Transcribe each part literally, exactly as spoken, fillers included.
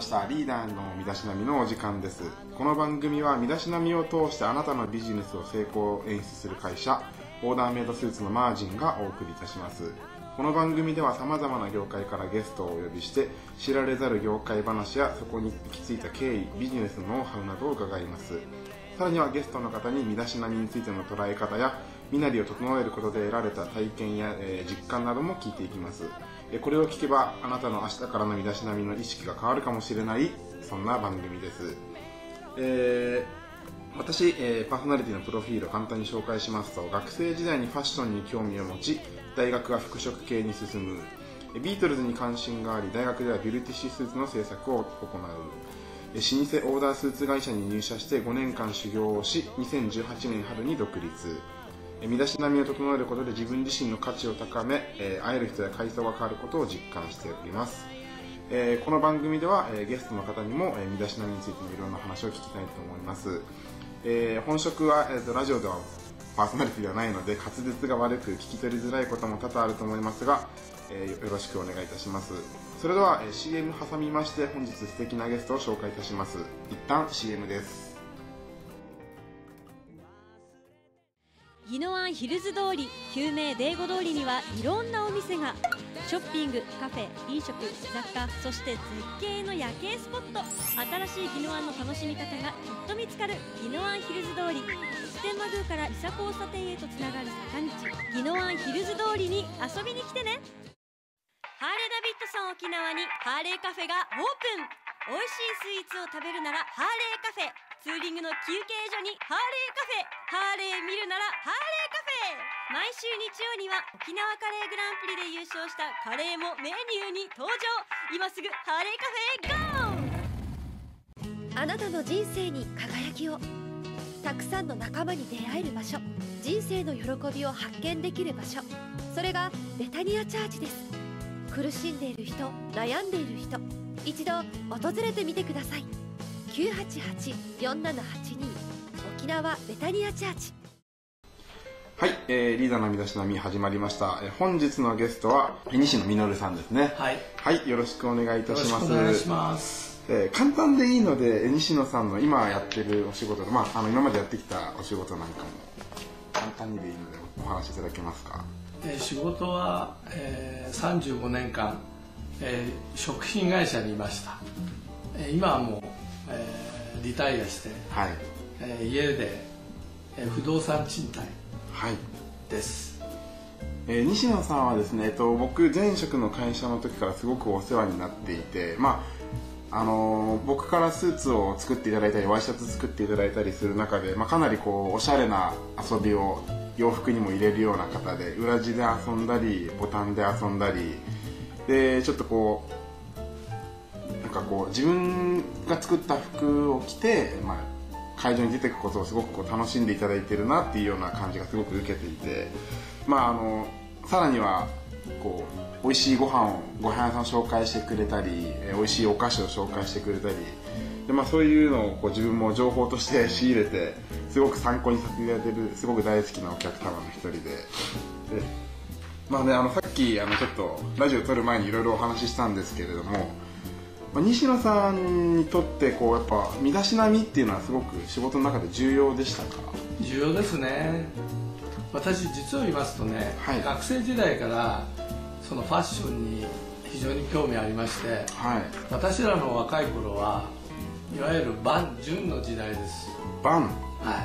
した。リーダーの身だしなみのお時間です。この番組は身だしなみを通してあなたのビジネスを成功演出する会社オーダーメイドスーツのマージンがお送りいたします。この番組では様々な業界からゲストをお呼びして知られざる業界話やそこに行き着いた経緯、ビジネスのノウハウなどを伺います。さらにはゲストの方に身だしなみについての捉え方や身なりを整えることで得られた体験や、えー、実感なども聞いていきます。これを聞けばあなたの明日からの身だしなみの意識が変わるかもしれない、そんな番組です。えー、私、えー、パーソナリティのプロフィールを簡単に紹介しますと、学生時代にファッションに興味を持ち大学は服飾系に進む。ビートルズに関心があり大学ではビュルティッシュスーツの制作を行う。老舗オーダースーツ会社に入社してごねんかん修行をしにせんじゅうはちねん春に独立。身だしなみを整えることで自分自身の価値を高め、えー、会える人や階層が変わることを実感しております。えー、この番組では、えー、ゲストの方にも、えー、身だしなみについてのいろんな話を聞きたいと思います。えー、本職は、えーと、ラジオではパーソナリティではないので滑舌が悪く聞き取りづらいことも多々あると思いますが、えー、よろしくお願いいたします。それでは、えー、シーエム 挟みまして本日素敵なゲストを紹介いたします。一旦 シーエム です。 宜野湾ヒルズ通り、旧名デーゴ通りにはいろんなお店が。ショッピング、カフェ、飲食、雑貨、そして絶景の夜景スポット。新しい宜野湾の楽しみ方がきっと見つかる宜野湾ヒルズ通り。普天満宮から伊佐交差点へとつながる坂道、宜野湾ヒルズ通りに遊びに来てね。ハーレーダビッドソン沖縄にハーレーカフェがオープン。美味しいスイーツを食べるならハーレーカフェ、ツーリングの休憩所にハーレーカフェ、ハーレー見るならハーレーカフェ。毎週日曜には沖縄カレーグランプリで優勝したカレーもメニューに登場。今すぐハーレーカフェへゴー。 あなたの人生に輝きを。たくさんの仲間に出会える場所、人生の喜びを発見できる場所、それがベタニアチャーチです。苦しんでいる人、悩んでいる人、一度訪れてみてください。 きゅうはちはち よんななはちに 沖縄ベタニアチャーチ。 はい、えー、リーダーの身だしなみ始まりました。えー、本日のゲストは西野実さんですね。 はい、 はい、よろしくお願いいたします。 よろしくお願いします。 えー、簡単でいいので西野さんの今やってるお仕事、まあ、あの今までやってきたお仕事なんかも簡単にでいいのでお話しいただけますか。 えー、仕事は、えー、さんじゅうごねんかん、えー、食品会社にいました。えー、今はもう、えー、リタイアして、はい、えー、家で、えー、不動産賃貸です。 はい、えー、西野さんはですね、えっと、僕前職の会社の時からすごくお世話になっていて、まああのー、僕からスーツを作っていただいたりワイシャツ作っていただいたりする中で、まあ、かなりこうおしゃれな遊びを洋服にも入れるような方で、裏地で遊んだりボタンで遊んだりで、ちょっとこうなんかこう自分が作った服を着て、まあ、会場に出ていくことをすごくこう楽しんでいただいてるなっていうような感じがすごく受けていて、まああのさらにはこう美味しいご飯をご飯屋さんを紹介してくれたり、美味しいお菓子を紹介してくれたりで、まあ、そういうのをこう自分も情報として仕入れてすごく参考にさせていただいているすごく大好きなお客様の一人で、で、まあね、あのさっきあのちょっとラジオ撮る前にいろいろお話ししたんですけれども、まあ、西野さんにとってこうやっぱ身だしなみっていうのはすごく仕事の中で重要でしたか？ 重要ですね。私実を言いますとね、はい、学生時代からそのファッションに非常に興味ありまして、はい、私らの若い頃はいわゆるバン・ジュンの時代です。 バン、 はい、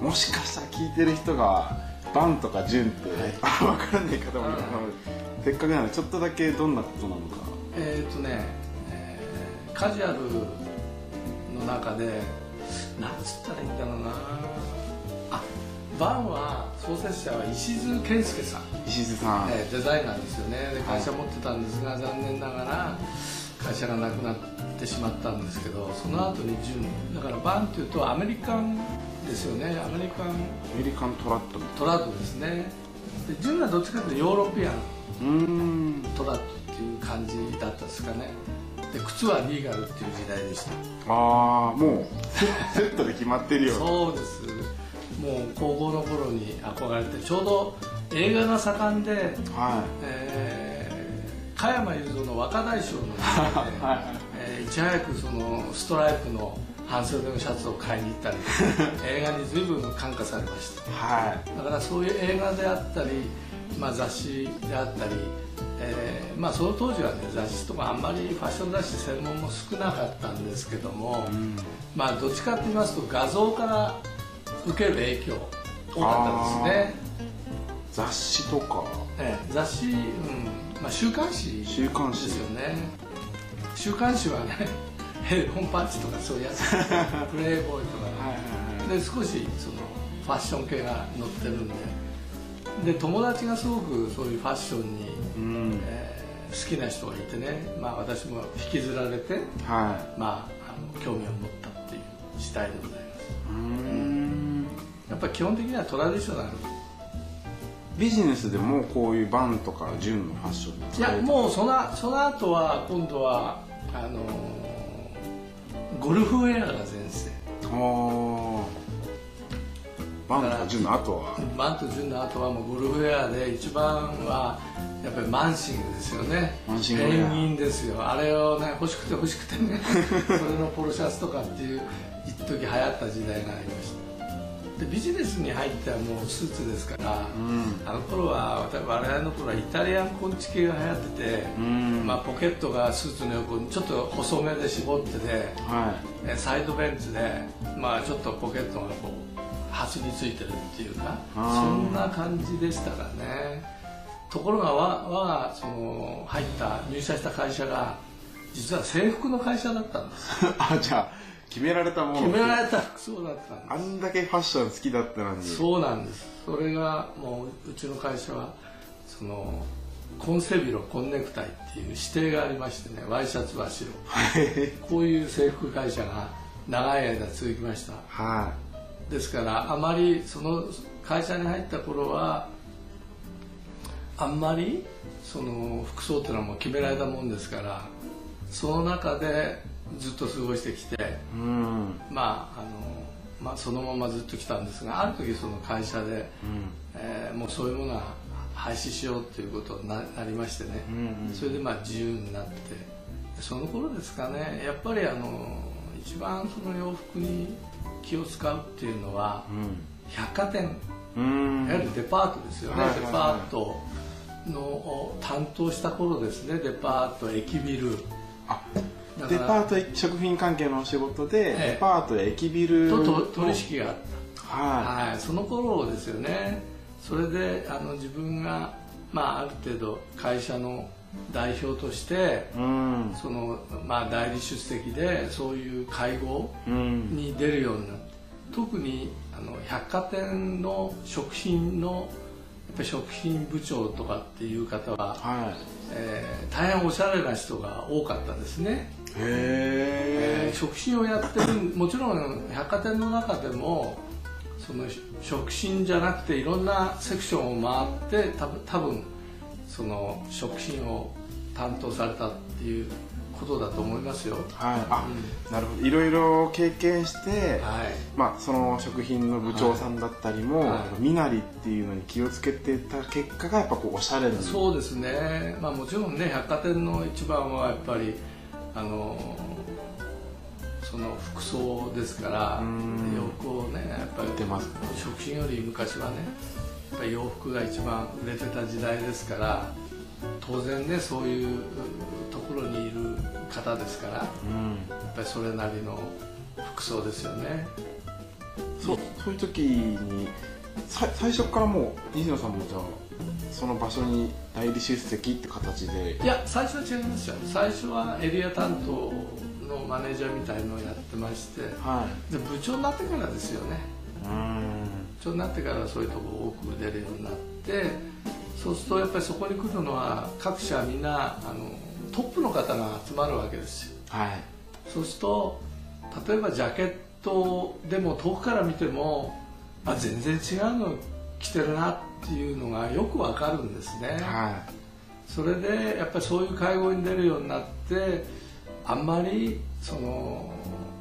もしかしたら聞いてる人がバンとかジュンって、はい、あ分からない方もいるので、せっかくなのでちょっとだけどんなことなのか。 えっとね、えー、カジュアルの中でなんつったらいいんだろうなあ、バンは創設者は石津健介さん、 石津さん、 えー、デザイナーですよね。で会社持ってたんですが、はい、残念ながら会社がなくなってしまったんですけど、その後にジュンだからバンっていうとアメリカンですよね。アメリカンアメリカントラッドトラッドですね。でジュンはどっちかというとヨーロピアンうーんトラッドっていう感じだったですかね。で靴はリーガルっていう時代でした。 ああ、もうセットで決まってるよそうです。もう高校の頃に憧れて、ちょうど映画が盛んで、はい、えー、加山雄三の若大将の時代で、はい、えー、 ち早くそのストライプの半袖のシャツを買いに行ったり映画に随分感化されました、はい、だからそういう映画であったり、まあ、雑誌であったり、えーまあ、その当時はね雑誌とかあんまりファッション雑誌専門も少なかったんですけども、うん、まあどっちかって言いますと画像から受ける影響多かったですね。 雑誌とか、 ええ、雑誌、うんまあ、週刊誌ですよね。週刊誌はね本パンチとかそういうやつプレイボーイとか、ね、で少しそのファッション系が載ってるんで、で友達がすごくそういうファッションに、うんえー、好きな人がいてね、まあ、私も引きずられて、はいまあ、あの興味を持ったっていう次第でございます。うん、やっぱり基本的にはトラディショナル。 ビジネスでもこういうバンとか純のファッションにいやもうそのその後は今度はあのゴルフウェアが全盛。 バンと純の後はバンと純の後はもうゴルフウェアで一番はやっぱりマンシングですよね。 マンシングペンギンですよ。あれをね欲しくて欲しくてねそれのポロシャツとかっていう一時流行った時代がありました。でビジネスに入ってはもうスーツですから、うん、あの頃は我々の頃はイタリアンコンチ系が流行ってて、うんまあ、ポケットがスーツの横にちょっと細めで絞ってて、はい、サイドベンツで、まあ、ちょっとポケットがこうはすについてるっていうかそんな感じでしたからね。ところが我我がその入った入社した会社が実は制服の会社だったんですあじゃあ決められたもの決められた服装だったんです。 あんだけファッション好きだったのに。 そうなんです。それがもううちの会社はそのコンセビロコンネクタイっていう指定がありましてね、ワイシャツは白こういう制服会社が長い間続きました、はい、ですからあまりその会社に入った頃はあんまりその服装っていうのはもう決められたもんですから、その中でずっと過ごしてきて、うん、まああの、まあ、そのままずっと来たんですが、ある時その会社で、うんえー、もうそういうものは廃止しようということになりましてね、うんうん、それでまあ自由になって、その頃ですかね、やっぱりあの一番その洋服に気を使うっていうのは、うん、百貨店、うん、いわゆるデパートですよね、はいはいはい、デパートのを担当した頃ですね。デパート、駅ビル、 あデパート食品関係のお仕事で、ええ、デパートや駅ビルとと取引があった、はいはい、その頃ですよね。それであの自分が、まあ、ある程度会社の代表として、うん、そのまあ、代理出席でそういう会合に出るようになって、うん、特にあの百貨店の食品のやっぱり食品部長とかっていう方は、はいえー、大変おしゃれな人が多かったですね。へえー、食品をやってる、もちろん百貨店の中でもその食品じゃなくていろんなセクションを回って多分、多分その食品を担当されたっていうことだと思いますよ。 はい、あ、うん、なるほど。いろいろ経験して、はい、まあその食品の部長さんだったりも、はい、身なりっていうのに気をつけてた結果がやっぱこうおしゃれな。 そうですね。まあもちろんね、百貨店の一番はやっぱりあのその服装ですから、洋服をねやっぱり食品より昔はねやっぱり洋服が一番売れてた時代ですから、当然ねそういうところにいる方ですから、うん、やっぱりそれなりの服装ですよね。 そう、そういう時にさ最初からもう西野さんもじゃあその場所に代理出席って形で。 いや最初は違いますよ。最初はエリア担当のマネージャーみたいのをやってまして、はい、で部長になってからですよね。うん部長になってからそういうとこ多く出るようになって、そうするとやっぱりそこに来るのは各社みんなあのトップの方が集まるわけですよ、はい、そうすると例えばジャケットでも遠くから見てもあ全然違うの着てるなっていうのがよくわかるんですね、はい、それでやっぱりそういう会合に出るようになって、あんまりその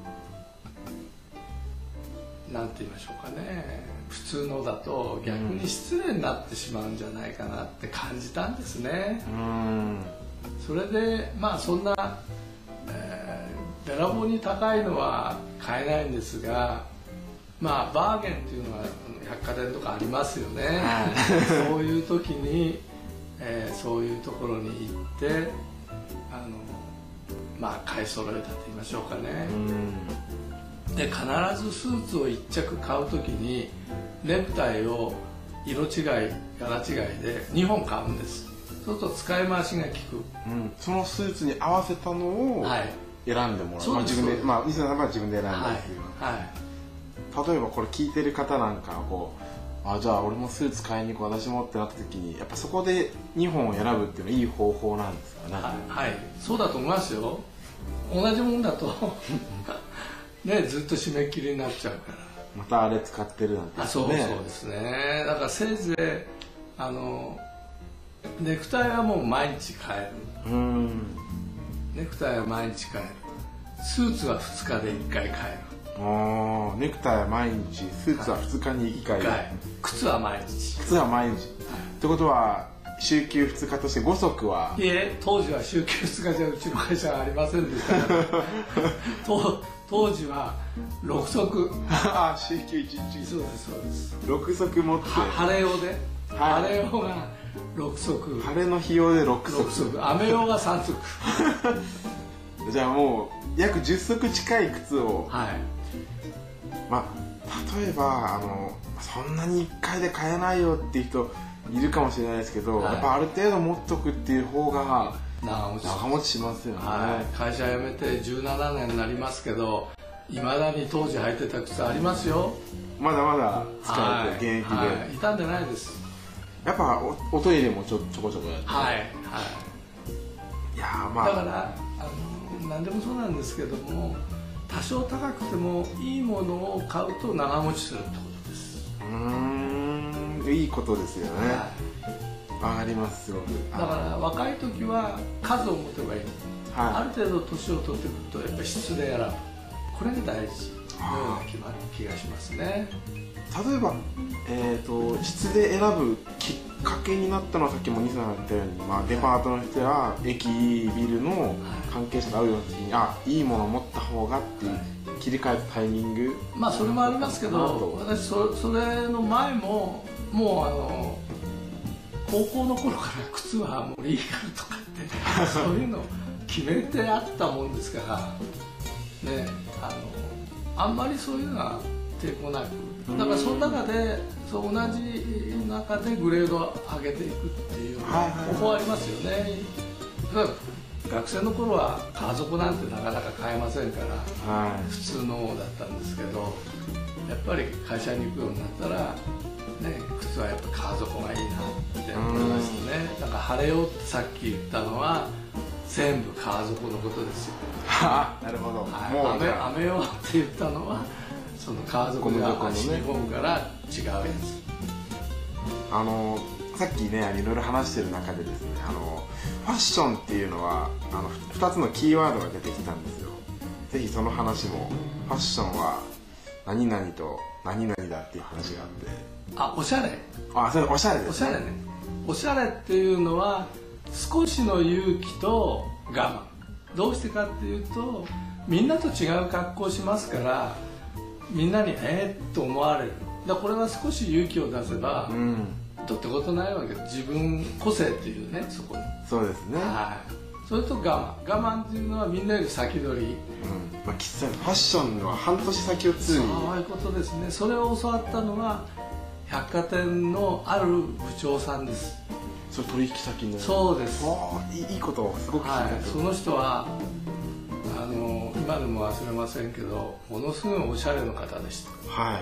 なんて言いましょうかね、普通のだと逆に失礼になってしまうんじゃないかなって感じたんですね。うんそれでまあそんな、えー、 べらぼうに高いのは買えないんですが、まあバーゲンっていうのは百貨店とかありますよね、はい、そういう時に、えー、そういうところに行ってあのまあ買い揃えたと言いましょうかね。で必ずスーツをいっ着買う時にネクタイを色違い柄違いでにほん買うんです。そうすると使い回しが効く、 うん、そのスーツに合わせたのを選んでもらう、はい、まあ、自分で、まあ、西野さんは自分で選んだっていう、はいはい、例えばこれ聞いてる方なんかこうあじゃあ俺もスーツ買いに行こう私もってなった時にやっぱそこでにほんを選ぶっていうのはいい方法なんですかね。 はい、はい、そうだと思いますよ。同じもんだとね、ずっと締め切りになっちゃうからまたあれ使ってるなんて、ね、 あそうそうですね。だからせいぜいあのネクタイはもう毎日変える。うんネクタイは毎日変える。スーツはふつかでいっかい変える。 あネクタイは毎日スーツはふつかにいっかい、はい、 靴は毎日靴は毎日、はい、ってことは週休ふつかとしてご足はいえ当時は週休ふつかじゃうちの会社はありませんでしたから当, 当時はろく足ああ週休いちにちそうですそうですろく足持って晴れ用で、はい、晴れ用がろく足晴れの日用でろく足ろく足雨用がさん足じゃあもう約じゅっ足近い靴を、はい、まあ例えばあのそんなにいっかいで買えないよっていう人いるかもしれないですけど、はい、やっぱある程度持っとくっていう方が長持ち、長持ちしますよね、はい、会社辞めてじゅうななねんになりますけどいまだに当時履いてた靴ありますよ。 まだまだ使えて現役で、はいはい、 傷んでないです。 やっぱ お, おトイレもちょちょこちょこやって、 はいはい、 いやまあだからあの何でもそうなんですけども多少高くてもいいものを買うと長持ちするってことです。 うーんいいことですよね、はい、わかりますすごく。 だから若い時は数を持てばいい、はい、ある程度年を取ってくるとやっぱり質で選ぶこれが大事のような気が気がしますね。 例えば、えーと、質で選ぶきっかけになったのはさっきも西野さんが言ったように、まあ、デパートの人や駅ビルの関係者が会うような時にあいいものを持った方がっていう切り替えたタイミング、 まあそれもありますけど私 そ, それの前ももうあの高校の頃から靴はもうリーガルとかってそういうのを決めてあったもんですからねあのあんまりそういうのは抵抗なくだからその中でそう同じ中でグレードを上げていくっていう方法ありますよね。学生の頃は川底なんてなかなか買えませんから、はい、普通のだったんですけどやっぱり会社に行くようになったら、ね、靴はやっぱ川底がいいなって思いましたね。だから晴れようってさっき言ったのは全部川底のことですよ。 なるほど、 はい、もう雨, 雨ようって言ったのはその川底が足に込むから違うやつ。 あのさっきねいろいろ話してる中でですねあのファッションっていうのはあのふたつのキーワードが出てきたんですよ。ぜひその話もファッションは何々と何々だっていう話があって、 あおしゃれあそれおしゃれですね。 おしゃれねおしゃれっていうのは少しの勇気と我慢。どうしてかっていうとみんなと違う格好をしますからみんなにえーっと思われる。だからこれは少し勇気を出せば、うん、どうってことないわけで自分個性っていうねそこにそうですね、 はい、それと我慢我慢っていうのはみんなより先取り、うんまあ、きっとファッションは半年先を常にそういうことですね。それを教わったのは百貨店のある部長さんです。 それ取引先のそうです。 いい、いいことをすごく聞いた、はい、 その人はあの今でも忘れませんけどものすごいおしゃれの方でした。はい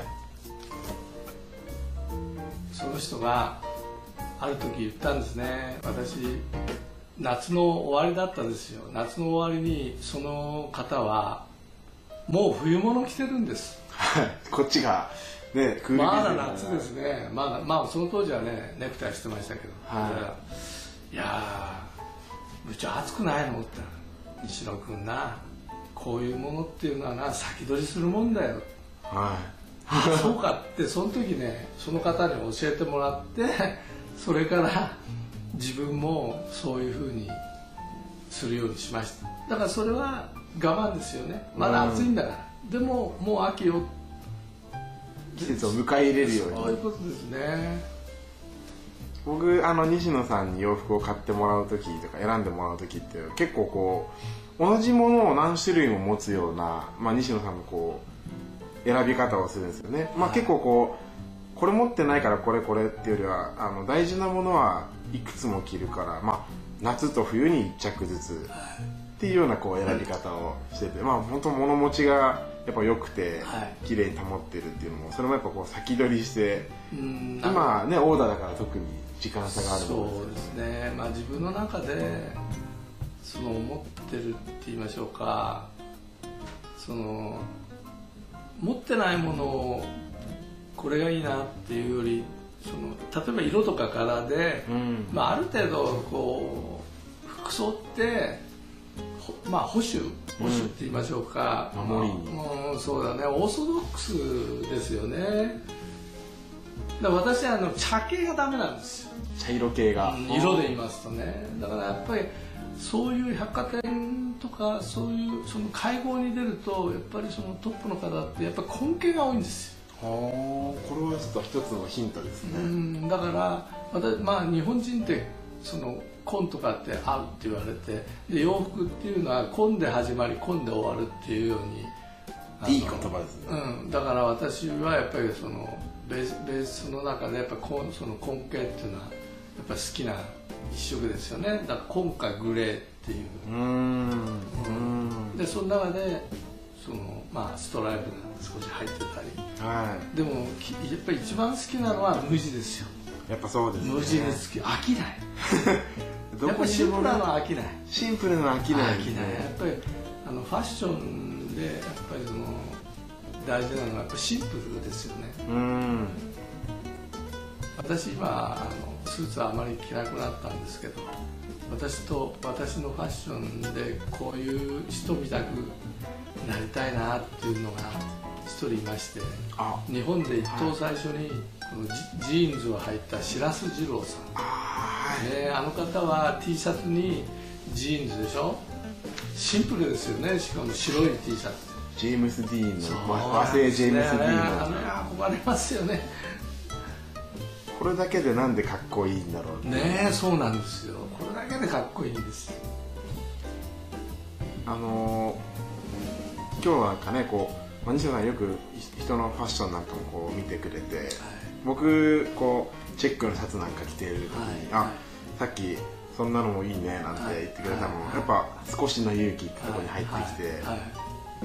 その人がある時言ったんですね。私夏の終わりだったんですよ。夏の終わりにその方はもう冬物着てるんです。 こっちがねクールビズまだ夏ですね。まだまあその当時はねネクタイしてましたけど、はい、いやー部長暑くないのって言ったら西野君なこういうものっていうのはな先取りするもんだよ。はいそうかってその時ねその方に教えてもらってそれから自分もそういうふうにするようにしました。だからそれは我慢ですよね。まだ暑いんだから、うん、でももう秋を季節を迎え入れるように。 そういうことですね。 僕あの西野さんに洋服を買ってもらう時とか選んでもらう時って結構こう同じものを何種類も持つような、まあ、西野さんのこう選び方をするんですよね、まあ、結構こうこれ持ってないからこれこれっていうよりはあの大事なものはいくつも着るから、まあ、夏と冬にいっ着ずつっていうようなこう選び方をしてて、まあ本当物持ちがやっぱ良くて綺麗に保ってるっていうのもそれもやっぱこう先取りして今ねオーダーだから特に時間差があるものですよね。 そうですね、まあ、自分の中でその思ってるって言いましょうか、その持ってないものをこれがいいなっていうよりその例えば色とか柄で、うんまあ、ある程度こう服装ってまあ保守保守って言いましょうか、 うん、守りに、 まあ、うん、そうだね、オーソドックスですよね。だから私はあの茶系がダメなんですよ。 茶色系が、 うん、色で言いますとね。だからやっぱりそういう百貨店とかそういうその会合に出るとやっぱりそのトップの方ってやっぱり根気が多いんですよ。 はあ、これはちょっと一つのヒントですね。 うん、だから私、まあ、日本人ってその紺とかって合うって言われて、で洋服っていうのは紺で始まり紺で終わるっていうようにいい言葉ですね、 うん、だから私はやっぱりそのベース、ベースの中でやっぱその根茎っていうのはやっぱ好きな一色ですよね。だから今回グレーっていううーんうんでその中でその、まあ、ストライプが少し入ってたり、はい、でもやっぱり一番好きなのは無地ですよ。 やっぱそうですね。 無地で好き、飽きないやっぱりシンプルなのは飽きない。 シンプルなのは飽きない、 飽きない。やっぱりあのファッションでやっぱりその大事なのはやっぱシンプルですよね。うん私今あのスーツはあまり着なくなったんですけど、私と私のファッションでこういう人見たくなりたいなっていうのが一人いまして、日本で一等最初にこの ジ, ジーンズを履いた白洲二郎さん、あ, ね、あの方は T シャツにジーンズでしょ。シンプルですよね。しかも白い T シャツ、 ジェームス・ディーンの和製ジェームス・ディーンの、 あれ憧れますよね。 これだけでなんでかっこいいんだろうね。ねえ、そうなんですよ。これだけでかっこいいんですよ。 あのー、今日なんかねこう西野さんよく人のファッションなんかもこう見てくれて、はい、僕こうチェックのシャツなんか着てる時に、はい、あさっきそんなのもいいねなんて言ってくれたのも、はい、やっぱ少しの勇気ってとこに入ってきて、はいはいはい、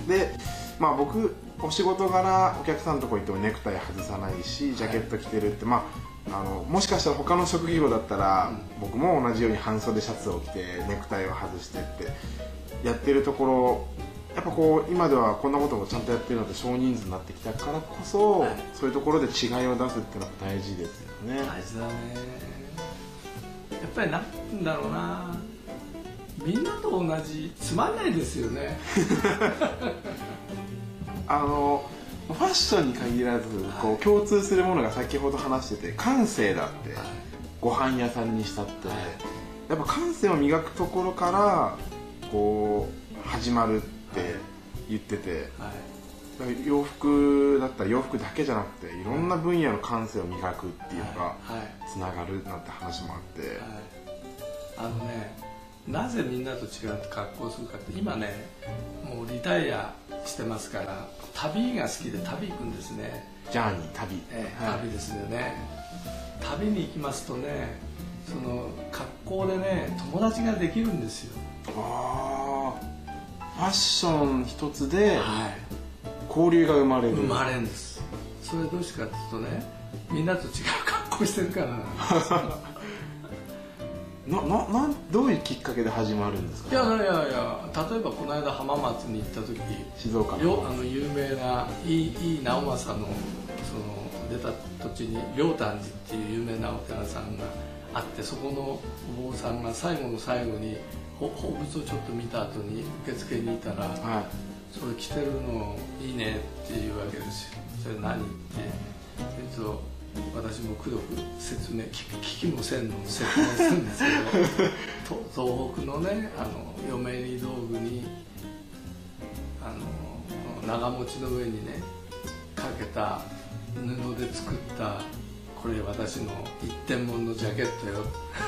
でまあ僕お仕事柄お客さんのとこ行ってもネクタイ外さないしジャケット着てるって、まあ、あのもしかしたら他の職業だったら、うん、僕も同じように半袖シャツを着てネクタイを外してってやってるところ、やっぱこう今ではこんなことをちゃんとやってるので少人数になってきたからこそ、はい、そういうところで違いを出すっていうのは大事ですよね。 大事だね。やっぱりなんだろうな、みんなと同じつまんないですよね。 あのファッションに限らずこう共通するものが先ほど話してて感性だって、はい、ご飯屋さんにしたって、はい、やっぱ感性を磨くところからこう始まるって言ってて、はい、だから洋服だったら洋服だけじゃなくていろんな分野の感性を磨くっていうのがつながるなんて話もあって、はいはい、 あのね、なぜみんなと違って格好するかって今ねもうリタイアしてますから旅が好きで旅行くんですね。 ジャーニー旅、 えーはい、旅ですよね。旅に行きますとね、その格好でね友達ができるんですよ。 ああ、ファッション一つで交流が生まれる、 生まれるんです。それはどうしてかっていうとね、みんなと違う格好してるからなんですよ。 なななんどういうきっかけで始まるんですか。 いやいやいや、例えばこの間浜松に行った時、 静岡のよあの有名な井伊直政のその出た土地に良丹寺っていう有名なお寺さんがあって、そこのお坊さんが最後の最後に宝物をちょっと見た後に受付にいたら、はい、それ着てるのいいねっていうわけですよ。それ何ってそれと私もくどく説明聞きもせんの説明するんですけど東北のねあの嫁入り道具にあの長持ちの上にねかけた布で作ったこれ私の一点物のジャケットよ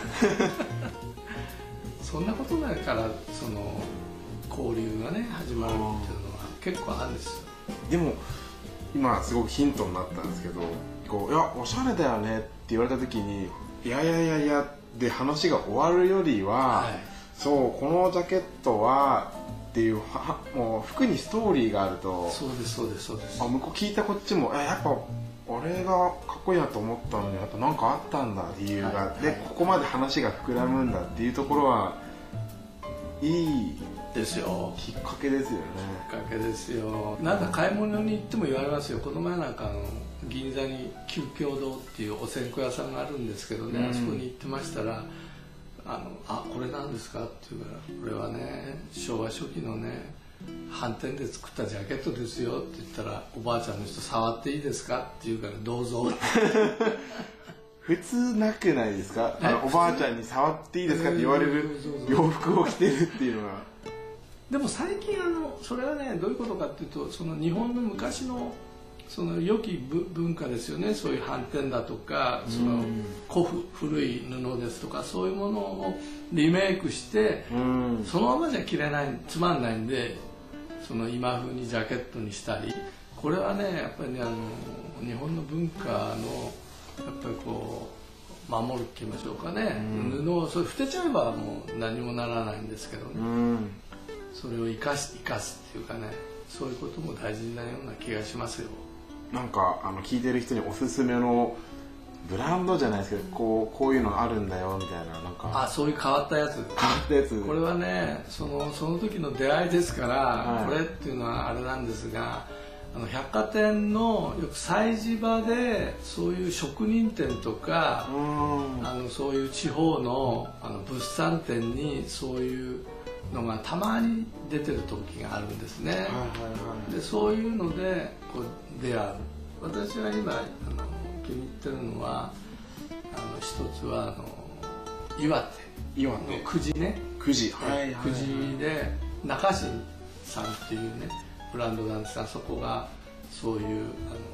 そんなことだからその交流がね始まるっていうのは結構あるんですよ。 でも今すごくヒントになったんですけど、こういやおしゃれだよねって言われた時にいやいやいやいやで話が終わるよりは、はい、そうこのジャケットはっていうはもう服にストーリーがあると、 そうですそうですそうです、 あ向こう聞いたこっちもえやっぱ俺がかっこいいなと思ったのにやっぱ何かあったんだ理由が、はい、でここまで話が膨らむんだっていうところはいいですよ。 きっかけですよね。 きっかけですよ。なんか買い物に行っても言われますよ。この前なんかあの銀座に旧経堂っていうお線香屋さんがあるんですけどね、うん、あそこに行ってましたら「あのあこれなんですか?」って言うから「これはね昭和初期のね斑点で作ったジャケットですよ」って言ったら「おばあちゃんの人触っていいですか?」って言うから「どうぞ」 普通なくないですか？あのおばあちゃんに触っていいですかって言われる洋服を着てるっていうのは。 でも最近あのそれはねどういうことかっていうと、その日本の昔のその良き文化ですよね。そういう斑点だとかその古布古い布ですとかそういうものをリメイクしてそのままじゃ着れないつまんないんでその今風にジャケットにしたり、これはねやっぱりねあの日本の文化のやっぱりこう守るって言いましょうかね、布をそれ捨てちゃえばもう何もならないんですけどね、それを生かし生かすっていうかね、そういうことも大事なような気がしますよ。 なんかあの聞いてる人におすすめのブランドじゃないですけど、こうこういうのあるんだよみたいな、なんかあそういう変わったやつ変わったやつこれはねそのその時の出会いですから、はい、これっていうのはあれなんですが、あの百貨店のよく催事場でそういう職人店とかあのそういう地方のあの物産展にそういうのがたまに出てる時があるんですね。でそういうのでこう出会う。私が今あの気に入ってるのはあの一つはあの岩手の久慈ね、 久慈、はいはいはい、 久慈で中新さんっていうねブランドなんですが、そこがそういう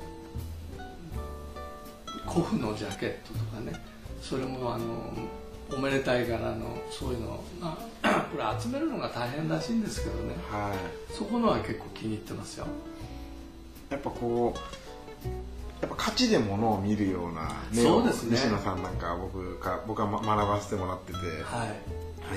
あの古布のジャケットとかね、それもあのおめでたい柄のそういうの、まあ、これ集めるのが大変らしいんですけどね、はい、そこのは結構気に入ってますよ。 やっぱこうやっぱ価値で物を見るような目を、ね、西野さんなんか僕か僕は学ばせてもらってて、はい、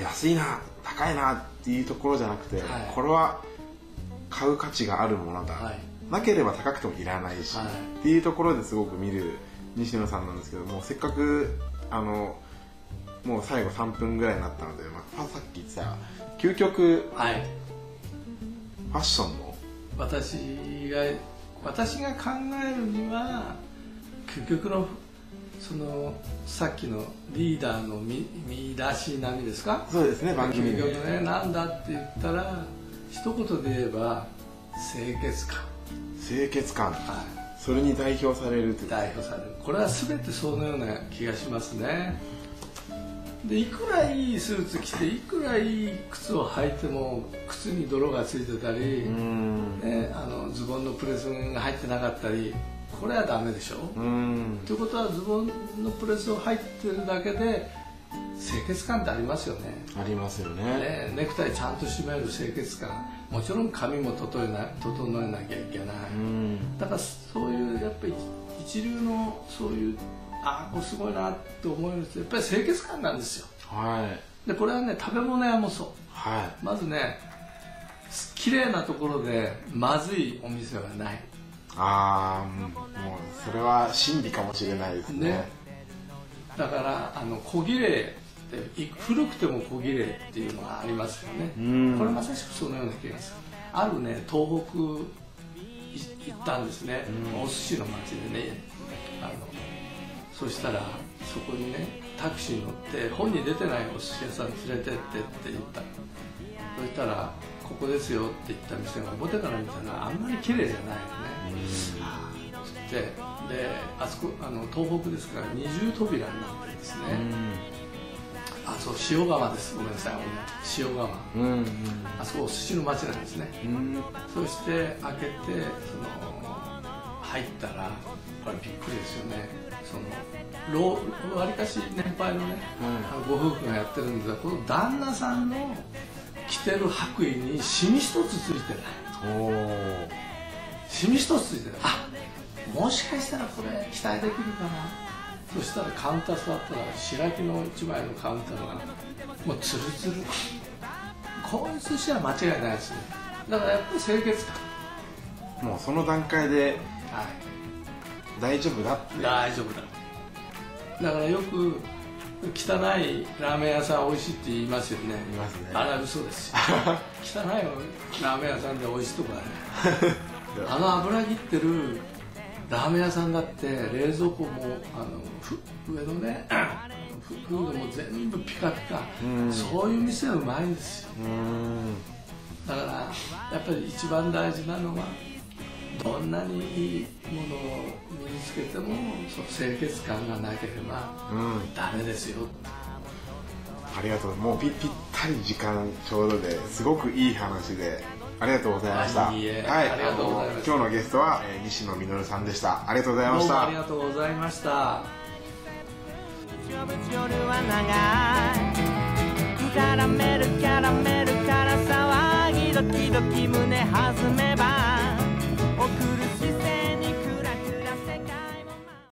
安いな高いなっていうところじゃなくて、はい、これは買う価値があるものだ、はい、なければ高くてもいらないし、はい、っていうところですごく見る西野さんなんですけども、せっかくあのもう最後さんぷんぐらいになったので、まあ、さっき言ってた究極、はい、ファッションの私が私が考えるには究極のそのさっきのリーダーの 見, 見出し並みですか。 そうですね、番組で究極ねなんだって言ったら一言で言えば清潔感。 清潔感、はい、それに代表されるという代表される。これは全てそのような気がしますね。でいくらいいスーツ着ていくらいい靴を履いても靴に泥がついてたり、ね、あのズボンのプレスが入ってなかったり、これはダメでしょ。ということはズボンのプレスを入ってるだけで清潔感ってありますよね。 ありますよ ね, ねネクタイちゃんと締める清潔感、もちろん髪も整えな整えなきゃいけない。だからそういうやっぱり一流のそういうああこれすごいなって思えるとやっぱり清潔感なんですよ。はい、でこれはね食べ物屋もそう、はい、まずね綺麗なところでまずいお店はない。 ああもうそれは真理かもしれないです ね, ねだからあの小綺麗って古くても小綺麗っていうのがありますよね。これまさしくそのような気がする。あるね東北行ったんですね、お寿司の町でね。あのそしたらそこにねタクシー乗って本に出てないお寿司屋さん連れてってって言った。そしたらここですよって言った店が表から見たらあんまり綺麗じゃないよね。つってであそこあの東北ですから二重扉になってるんですね。 あそう塩釜です、ごめんなさい、塩釜、うんうん、あそこお寿司の町なんですね、うん、そして開けてその入ったらこれびっくりですよね、そのわりかし年配のね、うん、ご夫婦がやってるんですが、この旦那さんの着てる白衣にシミ一つついてない、おシミ一つついてない、あもしかしたらこれ期待できるかな。そしたらカウンター座ったら白木の一枚のカウンターがもうツルツル、こういう寿司は間違いないですね。だからやっぱり清潔感、もうその段階で、はい、大丈夫だって大丈夫だ。だからよく汚いラーメン屋さん美味しいって言いますよね。 言いますね。 あれは嘘ですよ汚いラーメン屋さんで美味しいとこあれあの油切ってるラーメン屋さんだって冷蔵庫もあの上のねフードも全部ピカピカ、そういう店はうまいんですよ。だからやっぱり一番大事なのはどんなにいいものを身につけてもその清潔感がなければダメですよ、うん、 ありがとう。もう ぴ, ぴったり時間ちょうどですごくいい話でありがとうございました。 いいえ、はい、ありがとうございました。 今日のゲストは、えー、西野実さんでした。ありがとうございました。 どうもありがとうございました。 夜は長いキャラメルキャラメルから騒ぎドキドキ胸弾めば送る